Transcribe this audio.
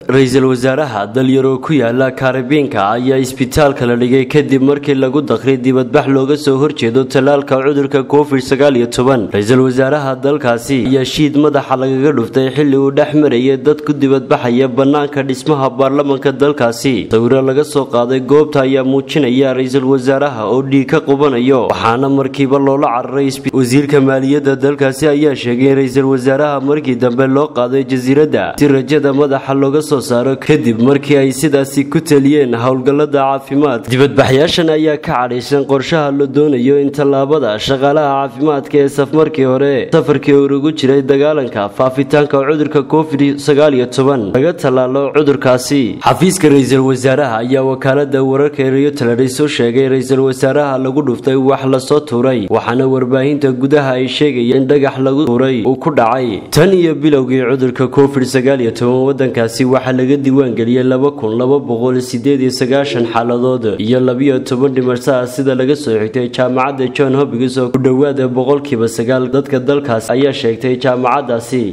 ra'iisul wasaaraha dalyaro ku yaala Kaaribiinka ayaa isbitaalka la dhigay kadib markii lagu dakhray dibadbax looga soo horjeedo talaalka cudurka COVID-19. ra'iisul wasaaraha dalkaasi ayaa shiid madaxa lagaga dhuftay xilli uu dhex marayay dad ku dibadbaxaya banaanka dhismaha baarlamaanka dalkaasi. sawirro laga soo qaaday goobta ayaa muujinaya ra'iisul wasaaraha oo dhiig ka qubanayo, waxaana markiiba loola cararay wasiirka maaliyadda dalkaasi ayaa sheegay in ra'iisul wasaaraha markii dambe loo qaaday jasiiradda si rajada madaxa looga soo saaro kadib markii ay sidaasi ku taliyeen howlgallada caafimaad. dibadbaxyaashan ayaa ka cadhaysan qorshaha la doonayo in tallaabada shaqaalaha caafimaadka ee safarkii ugu jiray dagaalanka faafitaanka cudurka COVID-19 laga tallaalo cudurkaasi. xafiiska ra'iisul wasaaraha ayaa wakaalada wararka ee Reuters soo sheegay ra'iisul wasaaraha lagu dhuftay wax la soo tuuray, waxaana warbaahinta gudaha ay sheegayeen in dhagax lagu tuuray uu ku dhacay. tan iyo bilowgii cudurka COVID-19 wadankaasi waxaa laga diiwaan geliyay 2298 xaaladood iyo 12 dhimasho sida laga soo xigtay jaamacadda Johns Hopkins oo ku dhawaad 9% dadka dalkaas ayaa sheegtay jaamacadaasi.